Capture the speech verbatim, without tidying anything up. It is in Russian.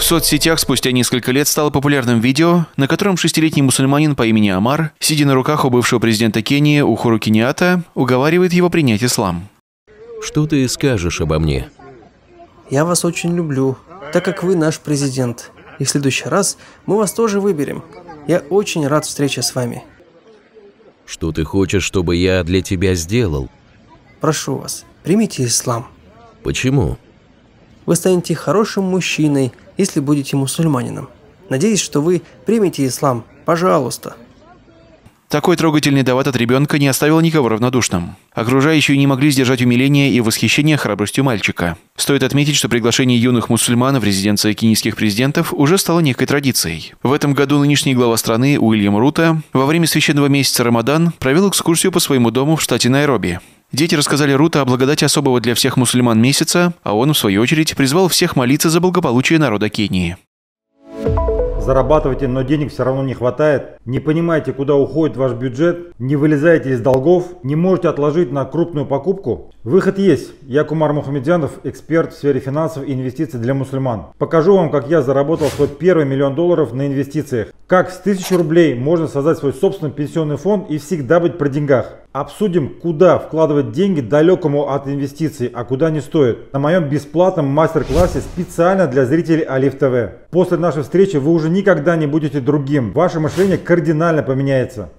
соцсетях спустя несколько лет стало популярным видео, на котором шестилетний мусульманин по имени Амар, сидя на руках у бывшего президента Кении Ухуру Кеньятта, уговаривает его принять ислам. Что ты скажешь обо мне? Я вас очень люблю, так как вы наш президент. И в следующий раз мы вас тоже выберем. Я очень рад встрече с вами. Что ты хочешь, чтобы я для тебя сделал? Прошу вас, примите ислам. Почему? Вы станете хорошим мужчиной, если будете мусульманином. Надеюсь, что вы примете ислам. Пожалуйста. Такой трогательный дават от ребенка не оставил никого равнодушным. Окружающие не могли сдержать умиления и восхищения храбростью мальчика. Стоит отметить, что приглашение юных мусульман в резиденции кенийских президентов уже стало некой традицией. В этом году нынешний глава страны Уильям Руто во время священного месяца Рамадан провел экскурсию по своему дому в штате Найроби. Дети рассказали Руто о благодати особого для всех мусульман месяца, а он, в свою очередь, призвал всех молиться за благополучие народа Кении. Зарабатываете, но денег все равно не хватает, не понимаете, куда уходит ваш бюджет, не вылезаете из долгов, не можете отложить на крупную покупку? Выход есть. Я Кумар Мухамедзянов, эксперт в сфере финансов и инвестиций для мусульман. Покажу вам, как я заработал свой первый миллион долларов на инвестициях. Как с тысячи рублей можно создать свой собственный пенсионный фонд и всегда быть при деньгах. Обсудим, куда вкладывать деньги далекому от инвестиций, а куда не стоит. На моем бесплатном мастер-классе специально для зрителей Алиф ТВ. После нашей встречи вы уже никогда не будете другим. Ваше мышление кардинально поменяется.